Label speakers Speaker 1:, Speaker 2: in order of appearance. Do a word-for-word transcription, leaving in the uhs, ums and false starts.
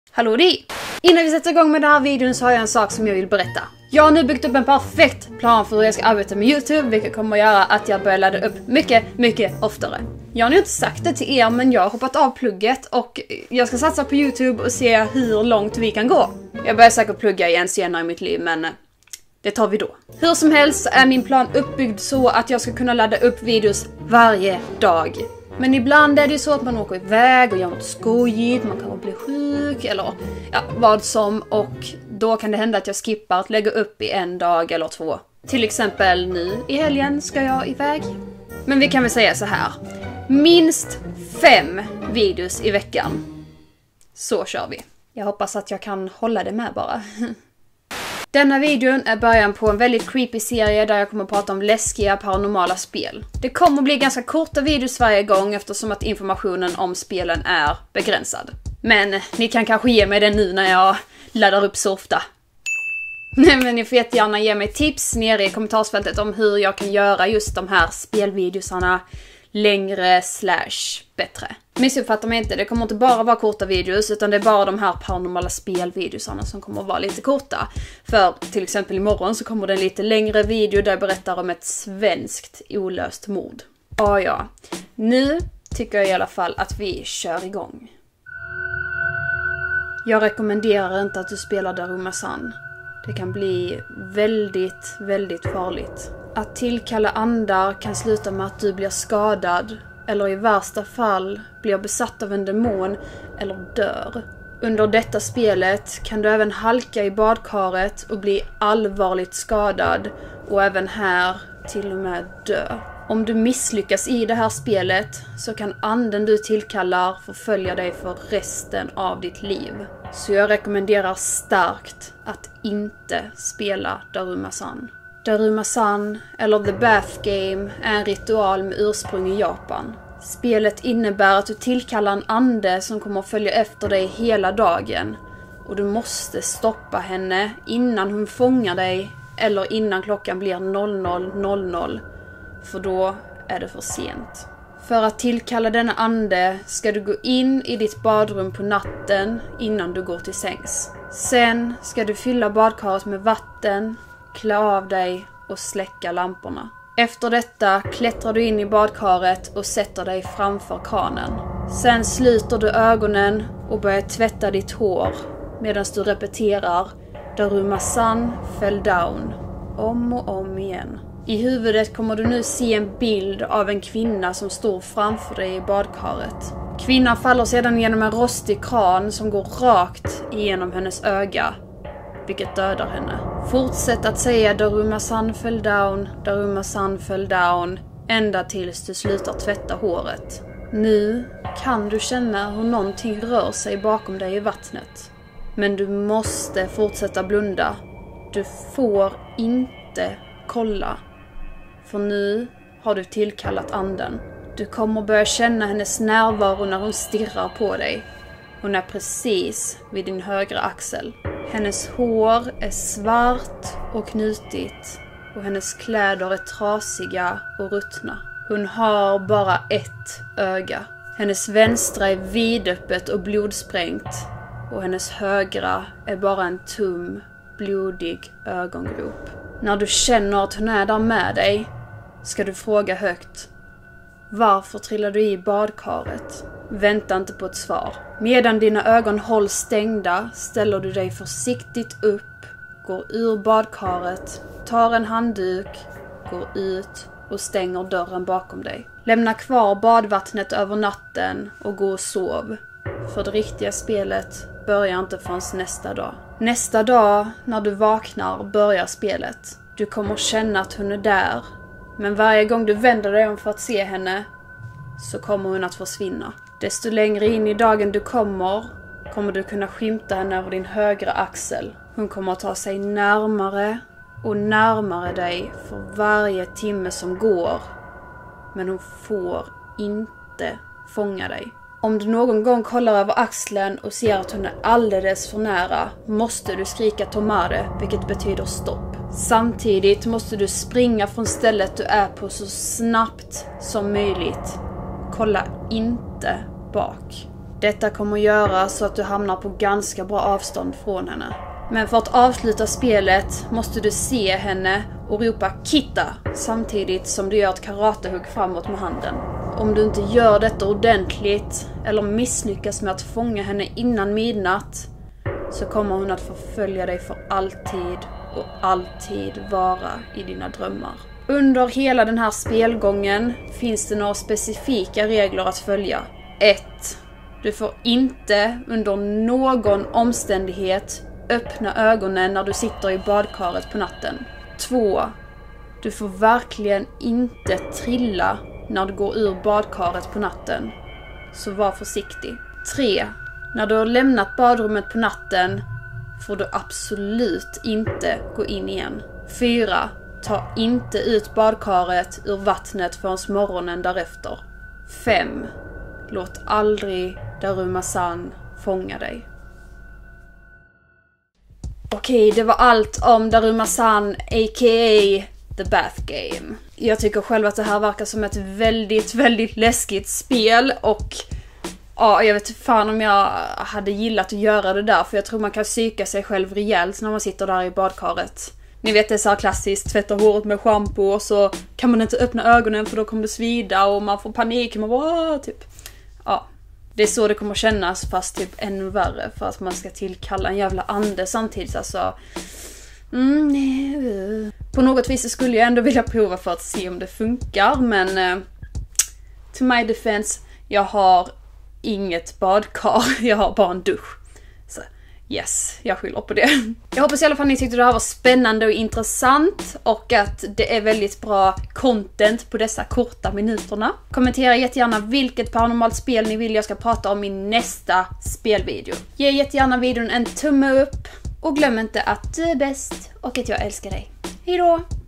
Speaker 1: Hallå di! Innan vi sätter igång med den här videon så har jag en sak som jag vill berätta. Jag har nu byggt upp en perfekt plan för hur jag ska arbeta med YouTube, vilket kommer att göra att jag börjar ladda upp mycket, mycket oftare. Jag har nu inte sagt det till er, men jag har hoppat av plugget och jag ska satsa på YouTube och se hur långt vi kan gå. Jag börjar säkert plugga igen senare i mitt liv, men det tar vi då. Hur som helst är min plan uppbyggd så att jag ska kunna ladda upp videos varje dag. Men ibland är det ju så att man åker iväg och gör något skojigt, man kan bli sjuk eller ja, vad som. Och då kan det hända att jag skippar att lägga upp i en dag eller två. Till exempel nu i helgen ska jag iväg. Men vi kan väl säga så här. Minst fem videos i veckan. Så kör vi. Jag hoppas att jag kan hålla det med bara. Denna videon är början på en väldigt creepy serie där jag kommer att prata om läskiga paranormala spel. Det kommer att bli ganska korta videos varje gång eftersom att informationen om spelen är begränsad. Men ni kan kanske ge mig den nu när jag laddar upp så ofta. Men ni får jättegärna ge mig tips nere i kommentarsfältet om hur jag kan göra just de här spelvideosarna längre slash bättre. Missuppfatta mig inte, det kommer inte bara vara korta videos utan det är bara de här paranormala spelvideosarna som kommer att vara lite korta. För till exempel imorgon så kommer det en lite längre video där jag berättar om ett svenskt olöst mord. Ja, ja. Nu tycker jag i alla fall att vi kör igång. Jag rekommenderar inte att du spelar Daruma-san. Det kan bli väldigt, väldigt farligt. Att tillkalla andar kan sluta med att du blir skadad eller i värsta fall blir besatt av en demon eller dör. Under detta spelet kan du även halka i badkaret och bli allvarligt skadad och även här till och med dö. Om du misslyckas i det här spelet så kan anden du tillkallar förfölja dig för resten av ditt liv. Så jag rekommenderar starkt att inte spela Daruma-san. Daruma-san, eller The Bath Game, är en ritual med ursprung i Japan. Spelet innebär att du tillkallar en ande som kommer att följa efter dig hela dagen. Och du måste stoppa henne innan hon fångar dig eller innan klockan blir noll noll noll noll. För då är det för sent. För att tillkalla denna ande ska du gå in i ditt badrum på natten innan du går till sängs. Sen ska du fylla badkaret med vatten, klä av dig och släcka lamporna. Efter detta klättrar du in i badkaret och sätter dig framför kranen. Sen sluter du ögonen och börjar tvätta ditt hår medan du repeterar Daruma-san fell down om och om igen. I huvudet kommer du nu se en bild av en kvinna som står framför dig i badkaret. Kvinnan faller sedan genom en rostig kran som går rakt igenom hennes öga, vilket dödar henne. Fortsätt att säga Daruma-san fell down, Daruma-san fell down, ända tills du slutar tvätta håret. Nu kan du känna hur någonting rör sig bakom dig i vattnet. Men du måste fortsätta blunda. Du får inte kolla. För nu har du tillkallat anden. Du kommer börja känna hennes närvaro när hon stirrar på dig. Hon är precis vid din högra axel. Hennes hår är svart och knutigt och hennes kläder är trasiga och ruttna. Hon har bara ett öga. Hennes vänstra är vidöppet och blodsprängt och hennes högra är bara en tum, blodig ögongrop. När du känner att hon är där med dig ska du fråga högt. Varför trillar du i badkaret? Vänta inte på ett svar. Medan dina ögon hålls stängda ställer du dig försiktigt upp, går ur badkaret, tar en handduk, går ut och stänger dörren bakom dig. Lämna kvar badvattnet över natten och gå och sov. För det riktiga spelet börjar inte förrän nästa dag. Nästa dag när du vaknar börjar spelet. Du kommer känna att hon är där. Men varje gång du vänder dig om för att se henne så kommer hon att försvinna. Desto längre in i dagen du kommer, kommer du kunna skymta henne över din högra axel. Hon kommer att ta sig närmare och närmare dig för varje timme som går. Men hon får inte fånga dig. Om du någon gång kollar över axeln och ser att hon är alldeles för nära, måste du skrika tomare, vilket betyder stopp. Samtidigt måste du springa från stället du är på så snabbt som möjligt. Kolla inte bak. Detta kommer att göra så att du hamnar på ganska bra avstånd från henne. Men för att avsluta spelet måste du se henne och ropa Kita samtidigt som du gör ett karatehugg framåt med handen. Om du inte gör detta ordentligt eller misslyckas med att fånga henne innan midnatt så kommer hon att förfölja dig för alltid och alltid vara i dina drömmar. Under hela den här spelgången finns det några specifika regler att följa. ett. Du får inte under någon omständighet öppna ögonen när du sitter i badkaret på natten. två. Du får verkligen inte trilla när du går ur badkaret på natten. Så var försiktig. tre. När du har lämnat badrummet på natten får du absolut inte gå in igen. fyra. Ta inte ut badkaret ur vattnet förrän morgonen därefter. fem. Låt aldrig Daruma-san fånga dig. Okej, det var allt om Daruma-san, a k a. The Bath Game. Jag tycker själv att det här verkar som ett väldigt, väldigt läskigt spel och ja, jag vet inte fan om jag hade gillat att göra det där, för jag tror man kan psyka sig själv rejält när man sitter där i badkaret. Ni vet, det är så här klassiskt, tvätta håret med shampoo och så kan man inte öppna ögonen för då kommer det svida och man får panik, man bara typ. Ja, det är så det kommer kännas, fast typ ännu värre för att man ska tillkalla en jävla ande samtidigt, alltså. Mm, nej. På något vis skulle jag ändå vilja prova för att se om det funkar, men eh, to my defense, jag har inget badkar, jag har bara en dusch. Så yes, jag skyller på det. Jag hoppas i alla fall ni tyckte det här var spännande och intressant och att det är väldigt bra content på dessa korta minuterna. Kommentera jättegärna vilket paranormalt spel ni vill jag ska prata om i nästa spelvideo. Ge jättegärna videon en tumme upp och glöm inte att du är bäst och att jag älskar dig. Hej då!